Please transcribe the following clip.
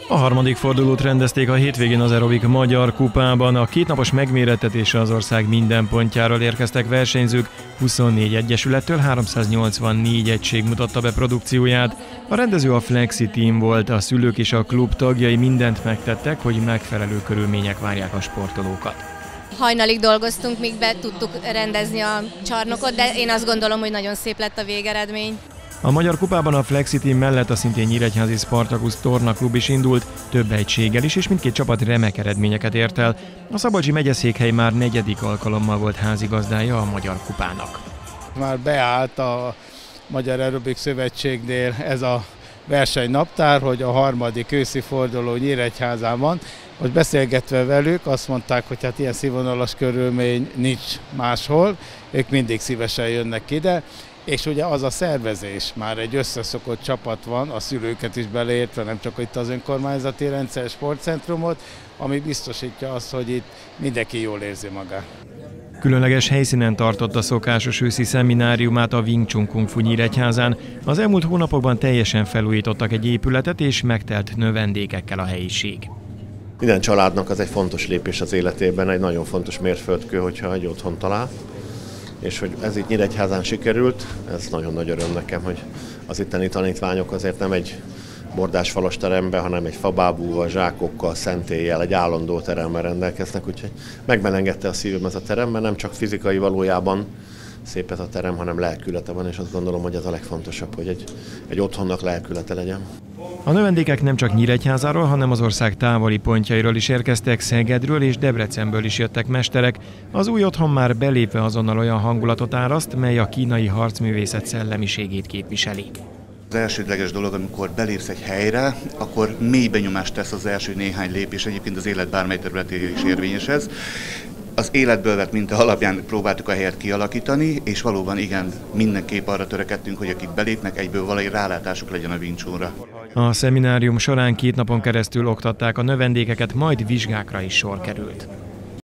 A harmadik fordulót rendezték a hétvégén az Aerobik Magyar Kupában. A kétnapos megmérettetésre az ország minden pontjáról érkeztek versenyzők, 24 egyesülettől 384 egység mutatta be produkcióját. A rendező a Flexi Team volt, a szülők és a klub tagjai mindent megtettek, hogy megfelelő körülmények várják a sportolókat. Hajnalig dolgoztunk, míg be tudtuk rendezni a csarnokot, de én azt gondolom, hogy nagyon szép lett a végeredmény. A Magyar Kupában a Flexi Team mellett a szintén nyíregyházi Spartacus Torna Klub is indult, több egységgel is, és mindkét csapat remek eredményeket ért el. A Szabolcsi megyeszékhely már 4. alkalommal volt házigazdája a Magyar Kupának. Már beállt a Magyar Aerobik Szövetségnél ez a versenynaptár, hogy a harmadik őszi forduló Nyíregyházán van. Most beszélgetve velük azt mondták, hogy hát ilyen színvonalas körülmény nincs máshol, ők mindig szívesen jönnek ide. És ugye az a szervezés, már egy összeszokott csapat van, a szülőket is beleértve, nem csak itt az önkormányzati rendszer, sportcentrumot, ami biztosítja azt, hogy itt mindenki jól érzi magát. Különleges helyszínen tartotta szokásos őszi szemináriumát a Wing Chun Kung Fu Nyíregyházán. Az elmúlt hónapokban teljesen felújítottak egy épületet, és megtelt növendékekkel a helyiség. Minden családnak az egy fontos lépés az életében, egy nagyon fontos mérföldkő, hogyha egy otthon talál. És hogy ez itt Nyíregyházán sikerült, ez nagyon nagy öröm nekem, hogy az itteni tanítványok azért nem egy bordásfalas teremben, hanem egy fabábúval, zsákokkal, szentéllyel, egy állandó teremmel rendelkeznek, úgyhogy megmelengedte a szívem ez a terem, mert nem csak fizikai valójában szép ez a terem, hanem lelkülete van, és azt gondolom, hogy ez a legfontosabb, hogy egy otthonnak lelkülete legyen. A növendékek nem csak Nyíregyházáról, hanem az ország távoli pontjairól is érkeztek, Szegedről és Debrecenből is jöttek mesterek. Az új otthon már belépve azonnal olyan hangulatot áraszt, mely a kínai harcművészet szellemiségét képviseli. Az elsődleges dolog, amikor belépsz egy helyre, akkor mély benyomást tesz az első néhány lépés, egyébként az élet bármely területére is érvényes ez. Az életből vett minta alapján próbáltuk a helyet kialakítani, és valóban igen, mindenképp arra törekedtünk, hogy akik belépnek, egyből valami rálátásuk legyen a Wing Chunra. A szeminárium során 2 napon keresztül oktatták a növendékeket, majd vizsgákra is sor került.